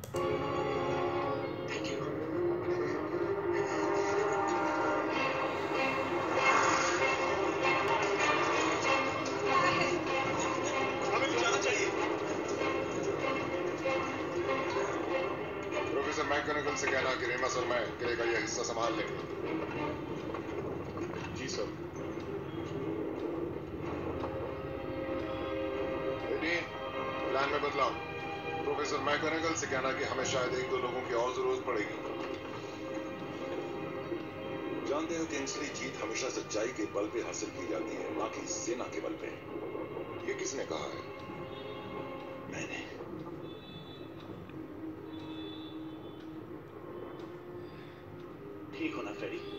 Thank you. हमें भी जाना चाहिए। प्रोफेसर मैकगोनागल से कहना कि रेमस और मैं किले का यह हिस्सा संभाल लेंगे। जी सर। प्लान में बदलाव। प्रोफेसर मैकगोनागल से कहना कि हमें शायद 1-2 लोगों की और जरूरत पड़ेगी। जानते हो कि असली जीत हमेशा सच्चाई के बल पे हासिल की जाती है, ना कि सेना के बल पे। ये किसने कहा है? मैंने। ठीक हो ना फ्रेडी?